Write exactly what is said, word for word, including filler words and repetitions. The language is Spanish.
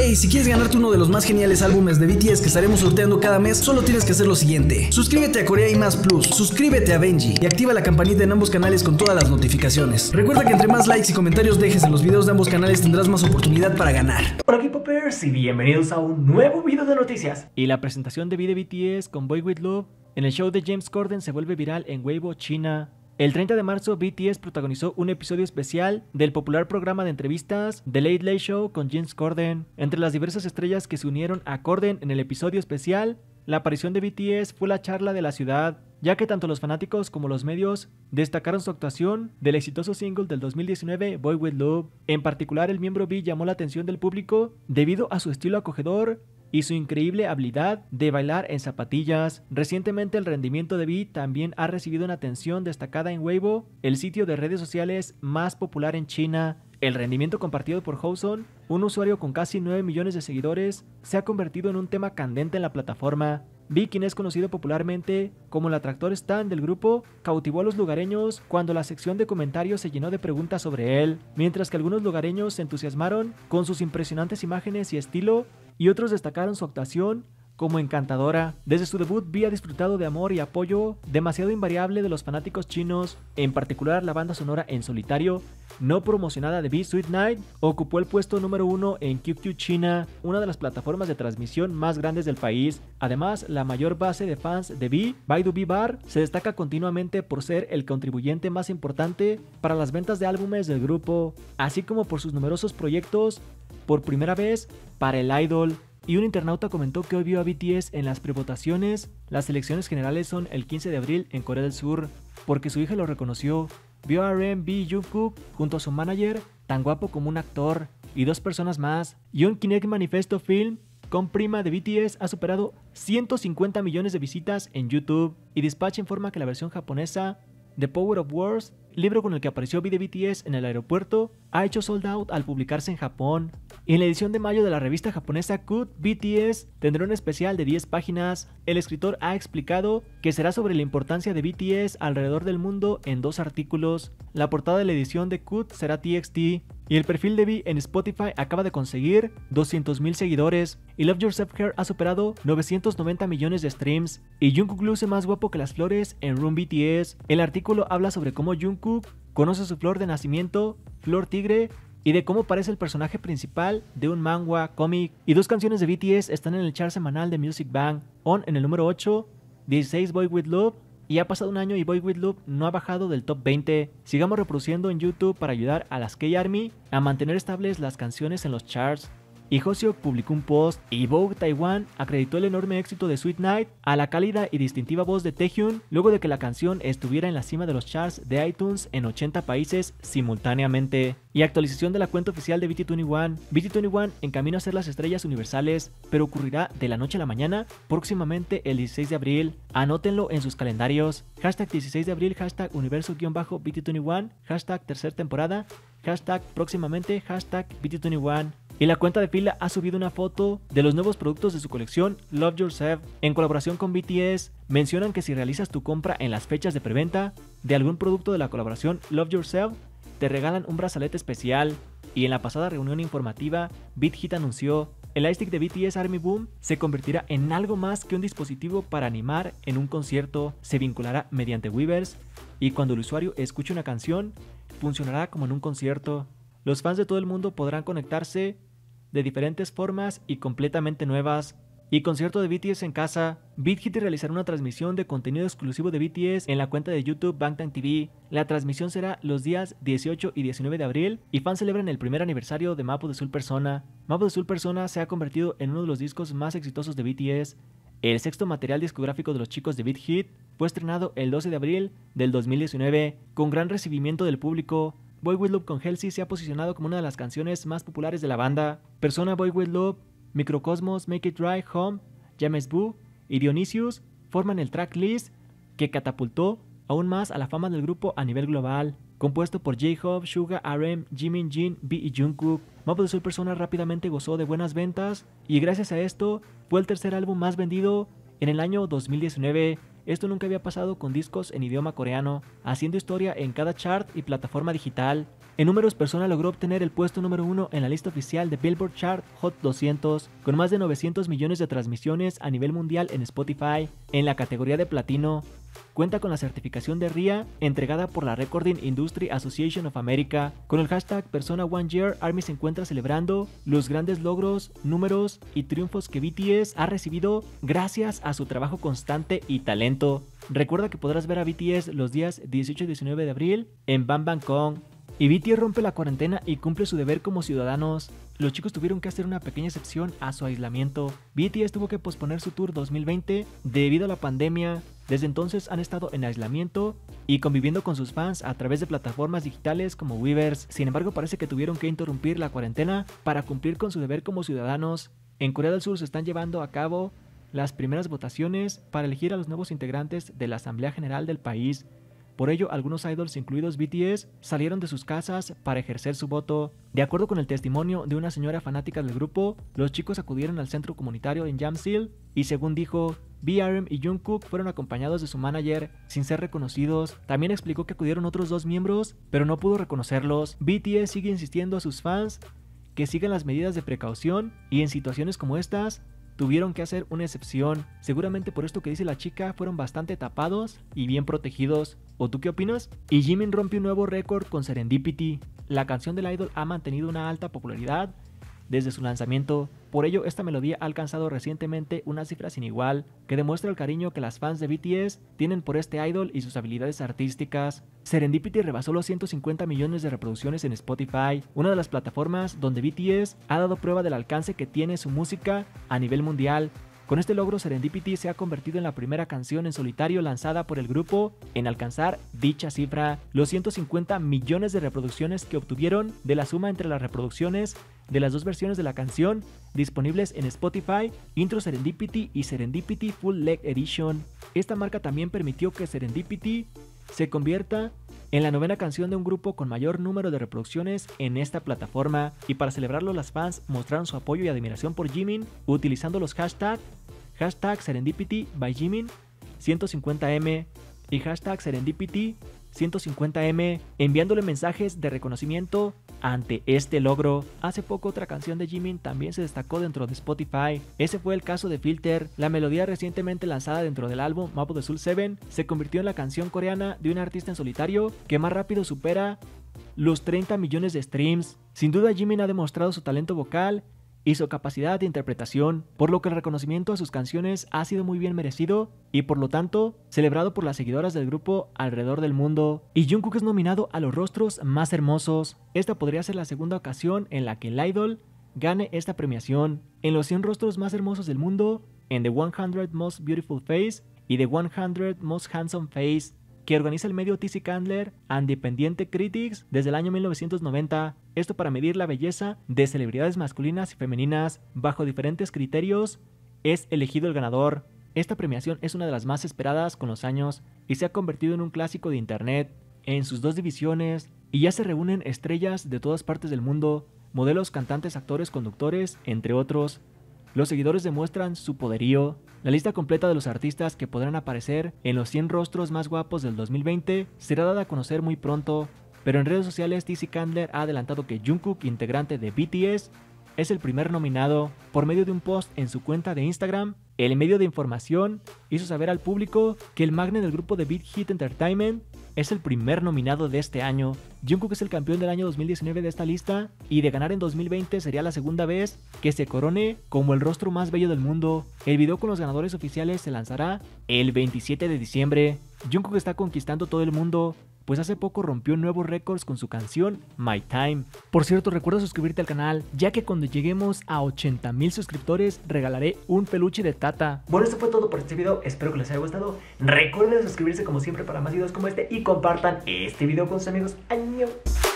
Hey, si quieres ganarte uno de los más geniales álbumes de B T S que estaremos sorteando cada mes, solo tienes que hacer lo siguiente: suscríbete a Corea y Más Plus, suscríbete a Benji y activa la campanita en ambos canales con todas las notificaciones. Recuerda que entre más likes y comentarios dejes en los videos de ambos canales tendrás más oportunidad para ganar. Hola K-popers y bienvenidos a un nuevo video de noticias. Y la presentación de V de B T S con Boy With Love en el show de James Corden se vuelve viral en Weibo, China. El treinta de marzo, B T S protagonizó un episodio especial del popular programa de entrevistas The Late Late Show con James Corden. Entre las diversas estrellas que se unieron a Corden en el episodio especial, la aparición de B T S fue la charla de la ciudad, ya que tanto los fanáticos como los medios destacaron su actuación del exitoso single del dos mil diecinueve, Boy With Love. En particular, el miembro V llamó la atención del público debido a su estilo acogedor y su increíble habilidad de bailar en zapatillas. Recientemente el rendimiento de V también ha recibido una atención destacada en Weibo, el sitio de redes sociales más popular en China. El rendimiento compartido por Houzon, un usuario con casi nueve millones de seguidores, se ha convertido en un tema candente en la plataforma. V, quien es conocido popularmente como el atractor stan del grupo, cautivó a los lugareños cuando la sección de comentarios se llenó de preguntas sobre él, mientras que algunos lugareños se entusiasmaron con sus impresionantes imágenes y estilo, y otros destacaron su actuación como encantadora. Desde su debut, V ha disfrutado de amor y apoyo demasiado invariable de los fanáticos chinos, en particular la banda sonora en solitario no promocionada de V, Sweet Night, ocupó el puesto número uno en Q Q China, una de las plataformas de transmisión más grandes del país. Además, la mayor base de fans de V, Baidu V Bar, se destaca continuamente por ser el contribuyente más importante para las ventas de álbumes del grupo, así como por sus numerosos proyectos por primera vez para el idol. Y un internauta comentó que hoy vio a B T S en las prevotaciones. Las elecciones generales son el quince de abril en Corea del Sur, porque su hija lo reconoció. Vio a R M B Jungkook junto a su manager, tan guapo como un actor, y dos personas más. Y un Kinect Manifesto Film con prima de B T S ha superado ciento cincuenta millones de visitas en YouTube. Y Dispatch informa que la versión japonesa The Power of Words, libro con el que apareció V de B T S en el aeropuerto, ha hecho sold out al publicarse en Japón. Y en la edición de mayo de la revista japonesa Cut, B T S tendrá un especial de diez páginas. El escritor ha explicado que será sobre la importancia de B T S alrededor del mundo en dos artículos. La portada de la edición de Cut será T X T. Y el perfil de V en Spotify acaba de conseguir doscientos mil seguidores. Y Love Yourself Here ha superado novecientos noventa millones de streams. Y Jungkook luce más guapo que las flores en Room B T S. El artículo habla sobre cómo Jungkook conoce su flor de nacimiento, Flor Tigre, y de cómo parece el personaje principal de un manga cómic. Y dos canciones de B T S están en el chart semanal de Music Bank. On en el número ocho, dieciséis Boy With Love, y ha pasado un año y Boy With Love no ha bajado del top veinte. Sigamos reproduciendo en YouTube para ayudar a las K-Army a mantener estables las canciones en los charts. Y Hoseok publicó un post y Vogue Taiwan acreditó el enorme éxito de Sweet Night a la cálida y distintiva voz de Taehyun luego de que la canción estuviera en la cima de los charts de iTunes en ochenta países simultáneamente. Y actualización de la cuenta oficial de B T veintiuno. B T veintiuno en camino a ser las estrellas universales, pero ocurrirá de la noche a la mañana, próximamente el dieciséis de abril. Anótenlo en sus calendarios. Hashtag dieciséis de abril, hashtag universo-B T veintiuno, hashtag tercera temporada, hashtag próximamente, hashtag B T veintiuno. Y la cuenta de fila ha subido una foto de los nuevos productos de su colección Love Yourself. En colaboración con B T S, mencionan que si realizas tu compra en las fechas de preventa de algún producto de la colaboración Love Yourself, te regalan un brazalete especial. Y en la pasada reunión informativa, Big Hit anunció el iStick de B T S Army Boom se convertirá en algo más que un dispositivo para animar en un concierto. Se vinculará mediante Weverse y cuando el usuario escuche una canción, funcionará como en un concierto. Los fans de todo el mundo podrán conectarse de diferentes formas y completamente nuevas. Y concierto de B T S en casa. Big Hit realizará una transmisión de contenido exclusivo de B T S en la cuenta de YouTube Bangtan T V. La transmisión será los días dieciocho y diecinueve de abril y fans celebran el primer aniversario de Map of the Soul Persona. Map of the Soul Persona se ha convertido en uno de los discos más exitosos de B T S. El sexto material discográfico de los chicos de Big Hit fue estrenado el doce de abril del dos mil diecinueve con gran recibimiento del público. Boy With Love con Halsey se ha posicionado como una de las canciones más populares de la banda. Persona, Boy With Love, Microcosmos, Make It Right, Home, James Boo y Dionysius forman el tracklist que catapultó aún más a la fama del grupo a nivel global. Compuesto por J-Hope, Suga, R M, Jimin, Jin, V y Jungkook, Map of the Soul Persona rápidamente gozó de buenas ventas y gracias a esto fue el tercer álbum más vendido en el año dos mil diecinueve Esto nunca había pasado con discos en idioma coreano, haciendo historia en cada chart y plataforma digital. En números, Persona logró obtener el puesto número uno en la lista oficial de Billboard Chart Hot doscientos, con más de novecientos millones de transmisiones a nivel mundial en Spotify. En la categoría de platino, cuenta con la certificación de R I A entregada por la Recording Industry Association of America. Con el hashtag Persona One Year, ARMY se encuentra celebrando los grandes logros, números y triunfos que B T S ha recibido gracias a su trabajo constante y talento. Recuerda que podrás ver a B T S los días dieciocho y diecinueve de abril en Bang Bang Kong. Y B T S rompe la cuarentena y cumple su deber como ciudadanos. Los chicos tuvieron que hacer una pequeña excepción a su aislamiento. B T S tuvo que posponer su tour dos mil veinte debido a la pandemia. Desde entonces han estado en aislamiento y conviviendo con sus fans a través de plataformas digitales como Weverse. Sin embargo, parece que tuvieron que interrumpir la cuarentena para cumplir con su deber como ciudadanos. En Corea del Sur se están llevando a cabo las primeras votaciones para elegir a los nuevos integrantes de la Asamblea General del país. Por ello, algunos idols, incluidos B T S, salieron de sus casas para ejercer su voto. De acuerdo con el testimonio de una señora fanática del grupo, los chicos acudieron al centro comunitario en Jamsil y, según dijo, B R M y Jungkook fueron acompañados de su manager sin ser reconocidos. También explicó que acudieron otros dos miembros, pero no pudo reconocerlos. B T S sigue insistiendo a sus fans que sigan las medidas de precaución y en situaciones como estas tuvieron que hacer una excepción. Seguramente por esto que dice la chica fueron bastante tapados y bien protegidos. ¿O tú qué opinas? Y Jimin rompe un nuevo récord con Serendipity. La canción del idol ha mantenido una alta popularidad desde su lanzamiento. Por ello, esta melodía ha alcanzado recientemente una cifra sin igual, que demuestra el cariño que las fans de B T S tienen por este idol y sus habilidades artísticas. Serendipity rebasó los ciento cincuenta millones de reproducciones en Spotify, una de las plataformas donde B T S ha dado prueba del alcance que tiene su música a nivel mundial. Con este logro, Serendipity se ha convertido en la primera canción en solitario lanzada por el grupo en alcanzar dicha cifra. Los ciento cincuenta millones de reproducciones que obtuvieron de la suma entre las reproducciones de las dos versiones de la canción disponibles en Spotify, Intro Serendipity y Serendipity Full Leg Edition. Esta marca también permitió que Serendipity se convierta en la novena canción de un grupo con mayor número de reproducciones en esta plataforma, y para celebrarlo las fans mostraron su apoyo y admiración por Jimin utilizando los hashtags hashtag Serendipity by Jimin ciento cincuenta eme y hashtag Serendipity ciento cincuenta eme, enviándole mensajes de reconocimiento ante este logro. Hace poco otra canción de Jimin también se destacó dentro de Spotify. Ese fue el caso de Filter. La melodía recientemente lanzada dentro del álbum Map of the Soul siete se convirtió en la canción coreana de un artista en solitario que más rápido supera los treinta millones de streams. Sin duda, Jimin ha demostrado su talento vocal y su capacidad de interpretación, por lo que el reconocimiento a sus canciones ha sido muy bien merecido y por lo tanto celebrado por las seguidoras del grupo alrededor del mundo. Y Jungkook es nominado a los rostros más hermosos. Esta podría ser la segunda ocasión en la que el idol gane esta premiación. En los cien rostros más hermosos del mundo, en The cien Most Beautiful Face y The cien Most Handsome Face, que organiza el medio T C Candler and Independiente Critics desde el año mil novecientos noventa. Esto para medir la belleza de celebridades masculinas y femeninas. Bajo diferentes criterios es elegido el ganador. Esta premiación es una de las más esperadas con los años y se ha convertido en un clásico de internet en sus dos divisiones, y ya se reúnen estrellas de todas partes del mundo, modelos, cantantes, actores, conductores, entre otros. Los seguidores demuestran su poderío. La lista completa de los artistas que podrán aparecer en los cien rostros más guapos del dos mil veinte será dada a conocer muy pronto, pero en redes sociales T C Candler ha adelantado que Jungkook, integrante de B T S, es el primer nominado. Por medio de un post en su cuenta de Instagram, el medio de información hizo saber al público que el magne del grupo de Big Hit Entertainment es el primer nominado de este año. Jungkook es el campeón del año dos mil diecinueve de esta lista, y de ganar en dos mil veinte sería la segunda vez que se corone como el rostro más bello del mundo. El video con los ganadores oficiales se lanzará el veintisiete de diciembre. Jungkook está conquistando todo el mundo, pues hace poco rompió nuevos récords con su canción My Time. Por cierto, recuerda suscribirte al canal, ya que cuando lleguemos a ochenta mil suscriptores regalaré un peluche de Tata. Bueno, esto fue todo por este video, espero que les haya gustado. Recuerden suscribirse como siempre para más videos como este y compartan este video con sus amigos. ¡Año!